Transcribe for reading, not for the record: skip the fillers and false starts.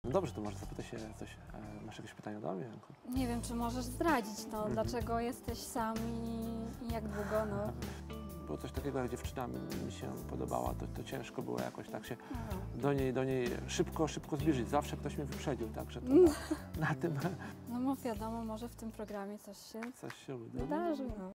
No dobrze, to może zapytaj się coś. Masz jakieś pytania do mnie? Nie wiem, czy możesz zdradzić, no, dlaczego jesteś sam i jak długo, no. Było coś takiego, jak dziewczyna mi się podobała, to ciężko było jakoś tak się do niej szybko zbliżyć. Zawsze ktoś mnie wyprzedził, także to na tym No mów, wiadomo, może w tym programie coś się coś się uda. wydarzy, no.